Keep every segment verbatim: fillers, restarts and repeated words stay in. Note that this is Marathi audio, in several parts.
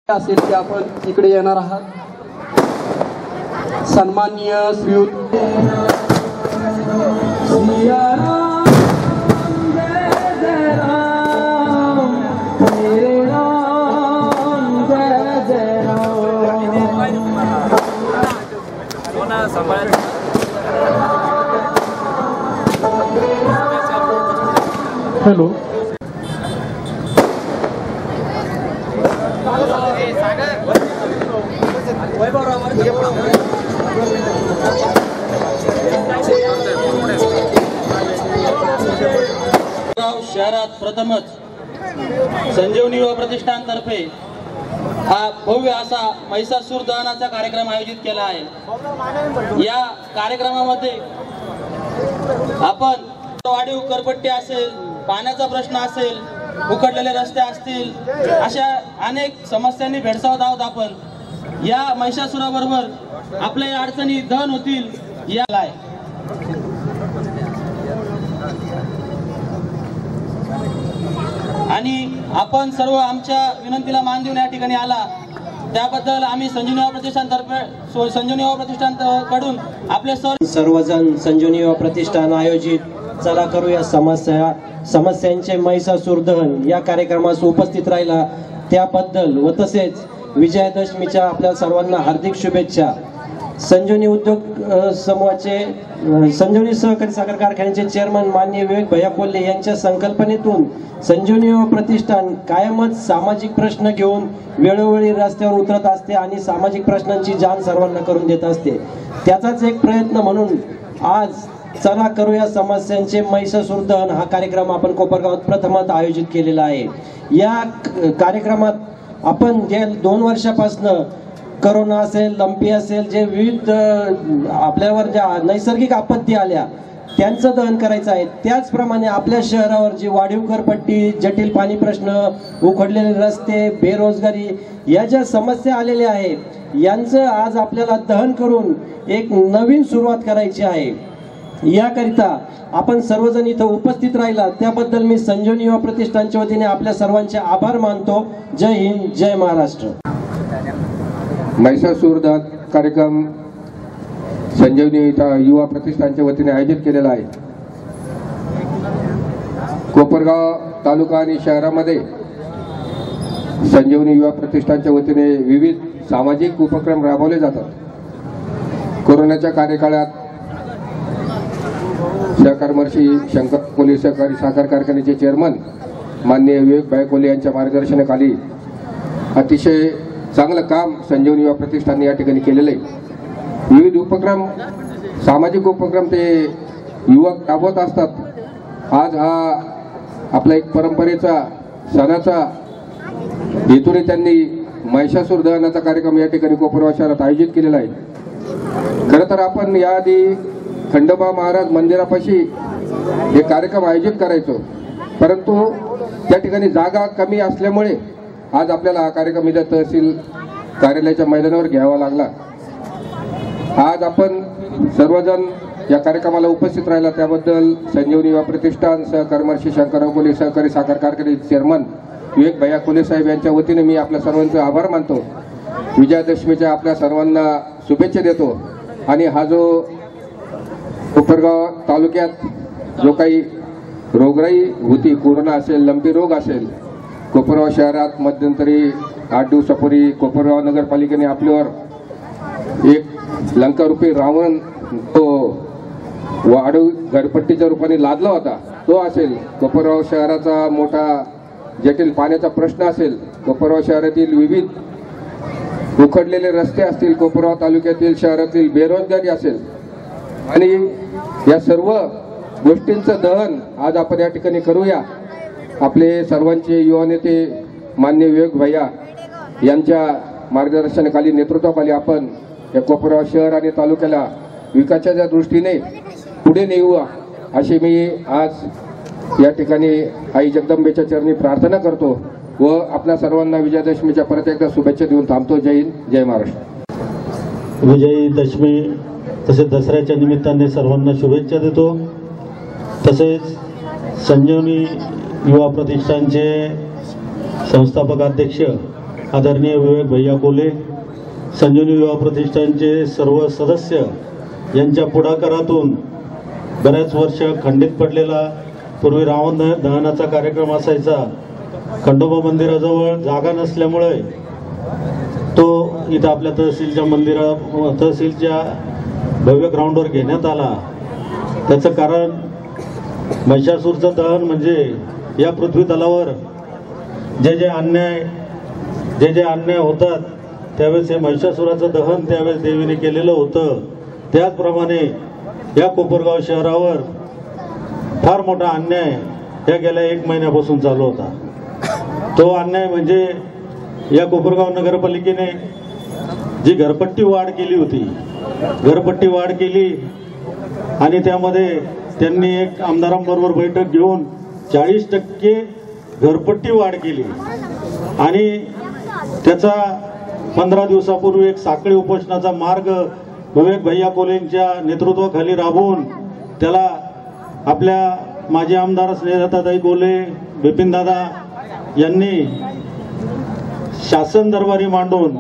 असेल की आपण इकडे येणार आहात। सन्माननीय श्रीयुत हेलो शहरात प्रथमच संजीवनी युवा प्रतिष्ठानतर्फे हा भव्य असा महिषासूर दहनाचा कार्यक्रम आयोजित केला आहे। या कार्यक्रमामध्ये आपण वाढीव करपट्टी असेल, पाण्याचा प्रश्न असेल, उखडलेले रस्ते असतील, अशा अनेक समस्यांनी भेडसावत आहोत। आपण या महिषासुराबरोबर आपल्या अडचणी दहन होतील याला आहे। आणि आपण सर्व आमच्या विनंतीला मान देऊन या ठिकाणी आला त्याबद्दल आम्ही संजीवनी युवा प्रतिष्ठानतर्फे संजीवनी युवा प्रतिष्ठानकडून आपले सर सर्वजण संजीवनी युवा प्रतिष्ठान आयोजित चला करूया समस्या समस्यांचे महिषासूर दहन या कार्यक्रमास उपस्थित राहिला त्याबद्दल व तसेच विजयादशमीच्या आपल्या सर्वांना हार्दिक शुभेच्छा। संजीवनी उद्योग समूहाचे संजीवनी सहकारी साखर कारखान्याचे चेअरमन माननीय विवेक भैया कोल्हे यांच्या संकल्पनेतून संजीवनी युवा प्रतिष्ठान कायमच सामाजिक प्रश्न घेऊन वेळोवेळी रस्त्यावर उतरत असते आणि सामाजिक प्रश्नांची जाण सर्वांना करून देत असते। त्याचाच एक प्रयत्न म्हणून आज चला करूया समस्यांचे महिषासूर दहन हा कार्यक्रम आपण कोपरगावात प्रथमच आयोजित केलेला आहे। या कार्यक्रमात आपण गेल्या दोन वर्षापासून कोरोना असेल, लंपी असेल, जे विविध आपल्यावर ज्या नैसर्गिक आपत्ती आल्या त्यांचं दहन करायचं आहे। त्याचप्रमाणे आपल्या शहरावर जी वाढीव करपट्टी, जटिल पाणी प्रश्न, उखडलेले रस्ते, बेरोजगारी या ज्या समस्या आलेल्या आहेत यांचं आज आपल्याला दहन करून एक नवीन सुरुवात करायची आहे। याकरिता आपण सर्वजण इथं उपस्थित राहिला त्याबद्दल मी संजीवनी युवा प्रतिष्ठानच्या वतीने आपल्या सर्वांचे आभार मानतो। जय हिंद, जय महाराष्ट्र। महिषासूर दहन कार्यक्रम संजीवनी युवा प्रतिष्ठानच्या वतीने आयोजित केलेला आहे। कोपरगाव तालुका आणि शहरामध्ये संजीवनी युवा प्रतिष्ठानच्या वतीने विविध सामाजिक उपक्रम राबवले जातात। कोरोनाच्या कार्यकाळात सहकारमर्षी शंकर पोलीस सहकारी साखर कारखान्याचे चेअरमन माननीय विवेक भैया कोल्हे यांच्या मार्गदर्शनाखाली अतिशय चांगलं काम संजीवनी युवा प्रतिष्ठानने या ठिकाणी केलेलं आहे। विविध उपक्रम, सामाजिक उपक्रम ते युवक राबवत असतात। आज हा आपला एक परंपरेचा सणाचा हेतूने त्यांनी महिषासूर दहनाचा कार्यक्रम या ठिकाणी कोपरगाव शहरात आयोजित केलेला आहे। खरं तर आपण याआधी खंडोबा महाराज मंदिरापाशी हे कार्यक्रम आयोजित करायचो, परंतु त्या ठिकाणी जागा कमी असल्यामुळे आज आपल्याला हा कार्यक्रम इथं तहसील कार्यालयाच्या मैदानावर घ्यावा लागला। आज आपण सर्वजण या कार्यक्रमाला उपस्थित राहिला त्याबद्दल संजीवनी युवा प्रतिष्ठान सहकारमर्षी शंकरराव कोल्हे सहकारी साखर कारखान्याचे चेअरमन विवेक भैया कोल्हे साहेब यांच्या वतीने मी आपल्या सर्वांचे आभार मानतो। विजयादशमीच्या आपल्या सर्वांना शुभेच्छा देतो। आणि हा जो कोपरगाव तालुक्यात जो काही रोगराई होती, कोरोना असेल, लंपी रोग असेल, कोपरगाव शहरात मध्यंतरी आठ दिवसापूर्वी कोपरगाव नगरपालिकेने आपल्यावर एक लंकारूपी रावण तो वाढीव घरपट्टीच्या रूपाने लादला होता, तो असेल, कोपरगाव शहराचा मोठा जटिल पाण्याचा प्रश्न असेल, कोपरगाव शहरातील विविध उखडलेले रस्ते असतील, कोपरगाव तालुक्यातील शहरातील बेरोजगारी असेल, आणि या सर्व गोष्टींचं दहन आज आपण या ठिकाणी करूया। आपले सर्वांचे युवा नेते मान्य विवेक भैया यांच्या मार्गदर्शनाखाली, नेतृत्वाखाली आपण या कोपरगाव शहर आणि तालुक्याला विकासाच्या दृष्टीने पुढे नेऊ अशी मी आज या ठिकाणी आई जगदंबेच्या चरणी प्रार्थना करतो व आपल्या सर्वांना विजयादशमीच्या परत एकदा शुभेच्छा देऊन थांबतो। जय हिंद, जय महाराष्ट्र। विजयादशमी तसेच दसऱ्याच्या निमित्ताने सर्वांना शुभेच्छा देतो। तसेच संजीवनी युवा प्रतिष्ठानचे संस्थापक अध्यक्ष आदरणीय विवेक भैया कोले, संजीवनी युवा प्रतिष्ठानचे सर्व सदस्य यांच्या पुढाकारातून बऱ्याच वर्ष खंडित पडलेला पूर्वी रावण दहनाचा कार्यक्रम असायचा, खंडोबा मंदिराजवळ जागा नसल्यामुळे तो इथं आपल्या तहसीलच्या मंदिरा तहसीलच्या भव्य ग्राउंडवर घेण्यात आला। त्याचं कारण महिषासूरचं दहन म्हणजे या पृथ्वी तलावर जे जे अन्याय जे जे अन्याय होतात त्यावेळेस हे महिषासुराचं दहन त्यावेळेस देवीने केलेलं होतं। त्याचप्रमाणे या कोपरगाव शहरावर फार मोठा अन्याय या गेल्या एक महिन्यापासून चालू होता। तो अन्याय म्हणजे या कोपरगाव नगरपालिकेने जी घरपट्टी वाढ केली होती, घरपट्टी वाढ केली आणि त्यामध्ये त्यांनी एक आमदारांबरोबर बैठक घेऊन चाळीस टक्के घरपट्टी वाढ केली आणि त्याचा पंधरा दिवसापूर्वी एक साखळी उपोषणाचा मार्ग विवेक भैया कोलेंच्या नेतृत्वाखाली राबवून त्याला आपल्या माजी आमदार स्नेहलताताई कोले, बिपिनदादा यांनी शासन दरबारी मांडून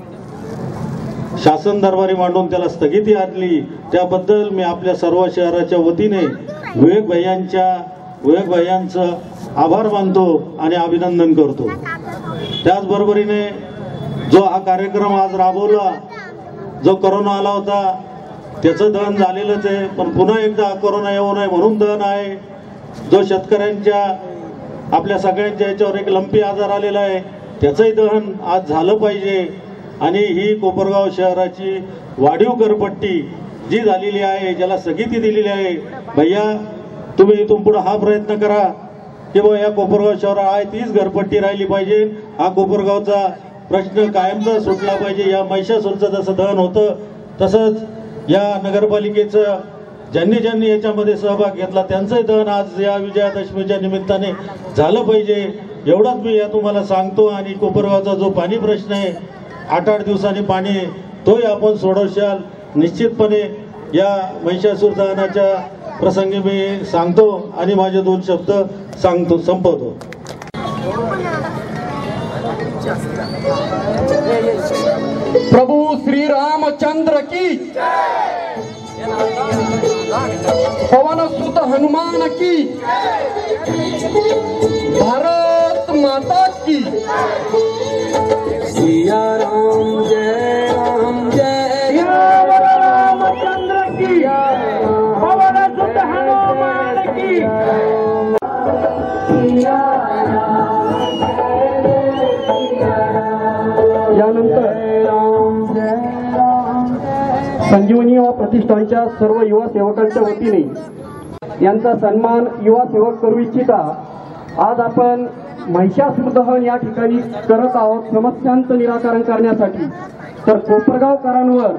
शासन दरबारी मांडून त्याला स्थगिती आणली। त्याबद्दल मी आपल्या सर्व शहराच्या वतीने विवेक भैयांच्या विवेक भैयांचं आभार मानतो आणि अभिनंदन करतो। त्याचबरोबरीने जो हा कार्यक्रम आज राबवला, जो कोरोना आला होता त्याचं दहन झालेलंच आहे, पण पुन्हा एकदा कोरोना येऊ नये म्हणून दहन आहे। जो शेतकऱ्यांच्या आपल्या सगळ्यांच्या याच्यावर एक लंपी आजार आलेला आहे त्याचंही दहन आज झालं पाहिजे आणि ही कोपरगाव शहराची वाढीव घरपट्टी जी झालेली आहे, ज्याला स्थगिती दिलेली आहे, भैया तुम्ही इथून पुढे हा प्रयत्न करा की बा या कोपरगाव शहरात आहे तीच घरपट्टी राहिली पाहिजे। हा कोपरगावचा प्रश्न कायमचा सुटला पाहिजे। या महिषासूरचं जसं दहन होतं तसंच या नगरपालिकेचं ज्यांनी ज्यांनी याच्यामध्ये सहभाग घेतला त्यांचंही दहन आज या विजयादशमीच्या निमित्ताने झालं पाहिजे, एवढंच मी या तुम्हाला सांगतो। आणि कोपरगावचा जो पाणी प्रश्न आहे, आठ आठ दिवसांनी पाणी तोही आपण सोडवशाल निश्चितपणे। या महिषासूर दहनाच्या प्रसंगी मी सांगतो आणि माझे दोन शब्द सांगतो संपवतो। प्रभू श्री रामचंद्र की, पवन सुत हनुमान की, भारत माता की। सिया राम जय राम जय रामचंद्र की, पवन सुत हनुमान की। यानंतर संजीवनी युवा प्रतिष्ठानच्या सर्व युवा सेवकांच्या वतीने यांचा सन्मान युवा सेवक करू इच्छिता आज आपण महिषासूर दहन या ठिकाणी करत आहोत समस्यांचं निराकरण करण्यासाठी। तर कोपरगावकरांवर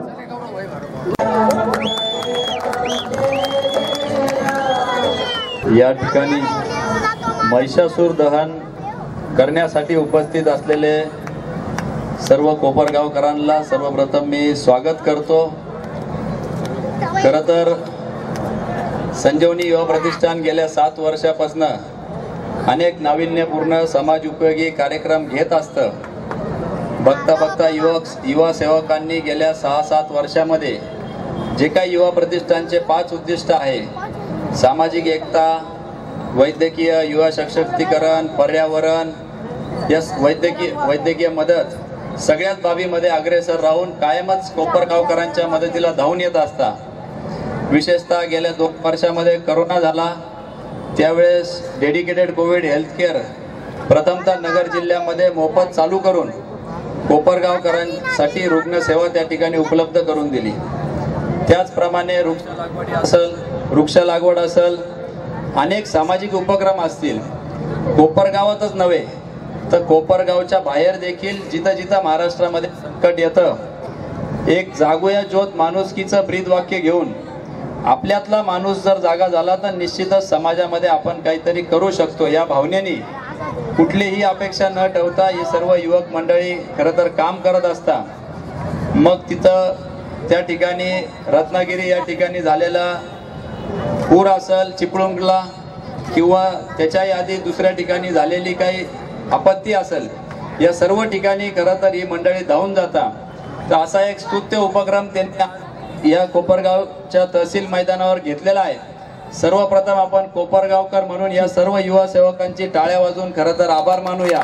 या ठिकाणी महिषासूर दहन करण्यासाठी उपस्थित असलेले सर्व कोपरगावकरांना सर्वप्रथम मी स्वागत करतो। खरं तर संजीवनी युवा प्रतिष्ठान गेल्या सात वर्षापासून अनेक नाविन्यपूर्ण समाज उपयोगी कार्यक्रम घेत असतं। बघता बघता युवक युवा सेवकांनी गेल्या सहा सात वर्षामध्ये जे काही युवा प्रतिष्ठानचे पाच उद्दिष्ट आहे, सामाजिक एकता, वैद्यकीय युवा सशक्तीकरण, पर्यावरण, यस वैद्यकीय वैद्यकीय मदत, सगळ्याच बाबीमध्ये अग्रेसर राहून कायमच कोपरगावकरांच्या मदतीला धावून येत असता। विशेषतः गेल्या दोन वर्षामध्ये करोना झाला त्यावेळेस डेडिकेटेड कोविड हेल्थ केअर प्रथमतः नगर जिल्ह्यामध्ये मोफत चालू करून कोपरगावकरांसाठी रुग्णसेवा त्या ठिकाणी उपलब्ध करून दिली। त्याचप्रमाणे वृक्ष लागवड असेल वृक्ष लागवड असेल अनेक सामाजिक उपक्रम असतील, कोपरगावातच नव्हे तर कोपरगावच्या बाहेर देखील जिथं जिथं महाराष्ट्रामध्ये संकट येतं, एक जागोया ज्योत माणुसकीचं ब्रीद वाक्य घेऊन आपल्यातला माणूस जर जागा झाला तर निश्चितच समाजामध्ये आपण काहीतरी करू शकतो या भावनेने कुठलीही अपेक्षा न ठेवता ही सर्व युवक मंडळी खरं तर काम करत असता। मग तिथं त्या ठिकाणी रत्नागिरी या ठिकाणी झालेला पूर असेल चिपळूणला किंवा त्याच्याही आधी दुसऱ्या ठिकाणी झालेली काही आपत्ती असेल, या सर्व ठिकाणी खरं तर ही मंडळी धावून जाता. तर असा एक स्तुत्य उपक्रम त्यांनी या कोपरगावच्या तहसील मैदानावर घेतलेला आहे. सर्वप्रथम आपण कोपरगावकर म्हणून या सर्व युवा सेवकांची टाळ्या वाजवून खरं तर आभार मानूया.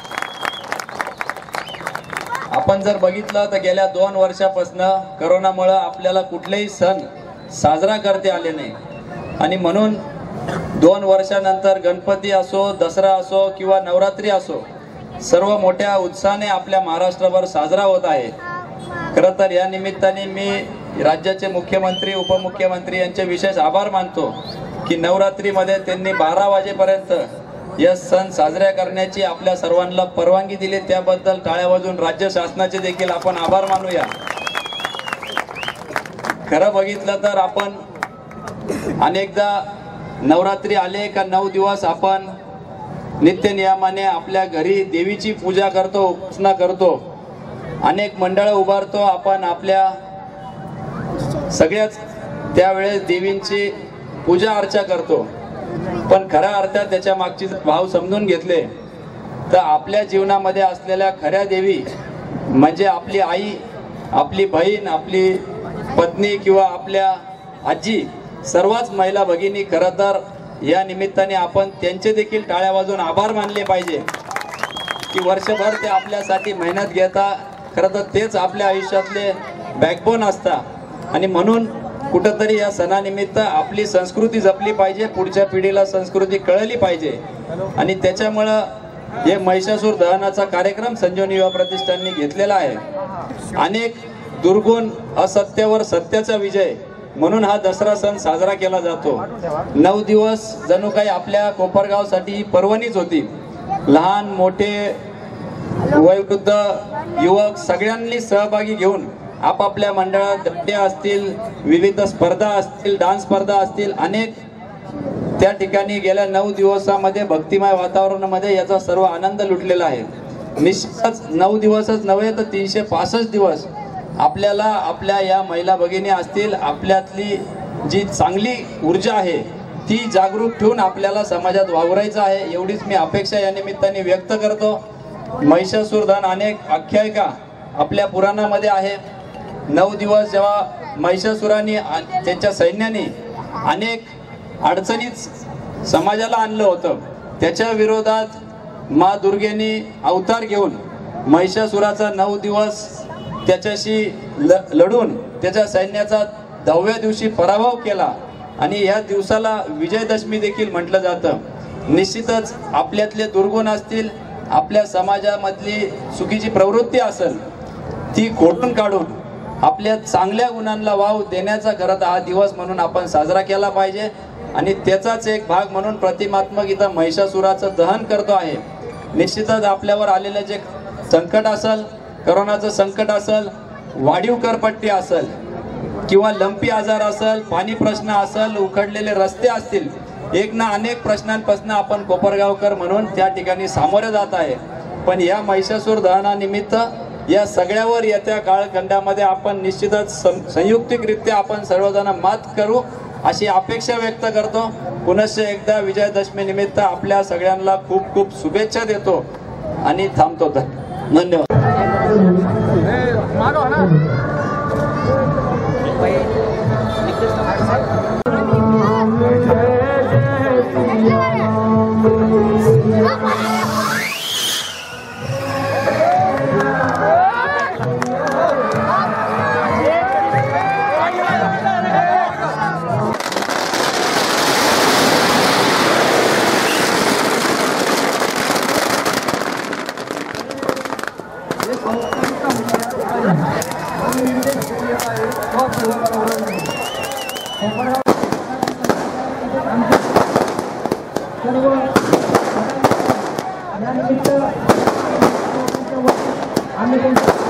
आपण जर बघितलं तर गेल्या दोन वर्षापासून करोनामुळे आपल्याला कुठलेही सण साजरा करता आले नाही आणि म्हणून दोन वर्षानंतर गणपती असो, दसरा असो किंवा नवरात्री असो, सर्व मोठ्या उत्साहाने आपल्या महाराष्ट्रभर साजरा होत आहे. खरं तर या निमित्ताने मी राज्याचे मुख्यमंत्री, उपमुख्यमंत्री यांचे विशेष आभार मानतो की नवरात्रीमध्ये त्यांनी बारा वाजेपर्यंत या सण साजऱ्या करण्याची आपल्या सर्वांना परवानगी दिली. त्याबद्दल टाळ्या वाजवून राज्य शासनाचे देखील आपण आभार मानूया. खरं बघितलं तर आपण अनेकदा नवरात्री आले का नऊ दिवस आपण नित्य नियमाने आपल्या घरी देवीची पूजा करतो, उपासना करतो, अनेक मंडळ उभारतो. आपण आपल्या सगळ्याच त्यावेळेस देवींची पूजा अर्चा करतो. पण खऱ्या अर्थात त्याच्या मागची भाव समजून घेतले तर आपल्या जीवनामध्ये असलेल्या खऱ्या देवी म्हणजे आपली आई, आपली बहीण, आपली पत्नी किंवा आपल्या आजी, सर्वच महिला भगिनी. खरं तर या निमित्ताने आपण त्यांचे देखील टाळ्या वाजवून आभार मानले पाहिजे की वर्षभर ते आपल्यासाठी मेहनत घेता. खरं तर तेच आपल्या आयुष्यातले बॅकबोन असतात आणि म्हणून कुठंतरी या सणानिमित्त आपली संस्कृती जपली पाहिजे, पुढच्या पिढीला संस्कृती कळली पाहिजे आणि त्याच्यामुळं हे महिषासूर दहनाचा कार्यक्रम संजीवनी युवा प्रतिष्ठानने घेतलेला आहे. अनेक दुर्गुण, असत्यावर सत्याचा विजय म्हणून हा दसरा सण साजरा केला जातो. नऊ दिवस जणू काही आपल्या कोपरगावसाठी पर्वणीच होती. लहान मोठे, वयोवृद्ध, युवक सगळ्यांनी सहभागी घेऊन आपापल्या मंडळात दांड्या असतील, विविध स्पर्धा असतील, डान्स स्पर्धा असतील, अनेक त्या ठिकाणी गेल्या नऊ दिवसामध्ये भक्तिमय वातावरणामध्ये याचा सर्व आनंद लुटलेला आहे. निश्चितच नऊ दिवसच नव्हे तर तीनशे पासष्ट दिवस आपल्याला आपल्या या महिला भगिनी असतील, आपल्यातली जी चांगली ऊर्जा आहे ती जागरूक ठेवून आपल्याला समाजात वावरायचं आहे, एवढीच मी अपेक्षा या निमित्ताने व्यक्त करतो. महिषासूर दहन अनेक आख्यायिका आपल्या पुराणामध्ये आहे. नऊ दिवस जेव्हा महिषासुराने त्यांच्या सैन्याने अनेक अडचणीत समाजाला आणलं होतं, त्याच्या विरोधात मा दुर्गेने अवतार घेऊन महिषासुराचा नऊ दिवस त्याच्याशी लढून त्याच्या सैन्याचा दहाव्या दिवशी पराभव केला आणि या दिवसाला विजयदशमी देखील म्हटलं जातं. निश्चितच आपल्यातले दुर्गुण असतील, आपल्या समाजामधली चुकीची प्रवृत्ती असेल ती खोडून काढून आपल्या चांगल्या गुणांना वाव देण्याचा खरं तर हा दिवस म्हणून आपण साजरा केला पाहिजे आणि त्याचाच एक भाग म्हणून प्रतिमात्मक इथं महिषासुराचं दहन करतो आहे. निश्चितच आपल्यावर आलेलं जे संकट असेल, करोनाचं संकट असेल, वाढीव करपट्टी असेल किंवा लंपी आजार असेल, पाणी प्रश्न असेल, उखडलेले रस्ते असतील, एक ना अनेक प्रश्नांपासून आपण कोपरगावकर म्हणून त्या ठिकाणी सामोरे जात आहे. पण या महिषासूर दहनानिमित्त या सगळ्यावर येत्या काळखंडामध्ये आपण निश्चितच संयुक्तिकरित्या आपण सर्वजण मात करू अशी अपेक्षा व्यक्त करतो. पुनश्च एकदा विजयादशमी निमित्त आपल्या सगळ्यांना खूप खूप शुभेच्छा देतो आणि थांबतो. धन्यवाद. आम्ही